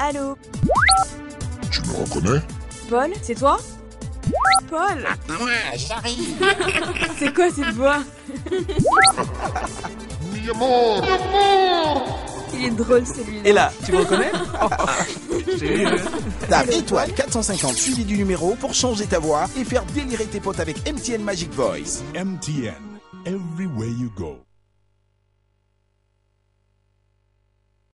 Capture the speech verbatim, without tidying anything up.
Allô? Tu me reconnais? Paul, c'est toi? Paul? Ouais, j'arrive. C'est quoi cette voix? Mi amor, mi amor. Il est drôle celui-là. Et là, tu me reconnais? Tape étoile quatre cent cinquante suivi du numéro pour changer ta voix et faire délirer tes potes avec M T N Magic Voice. M T N, everywhere you go.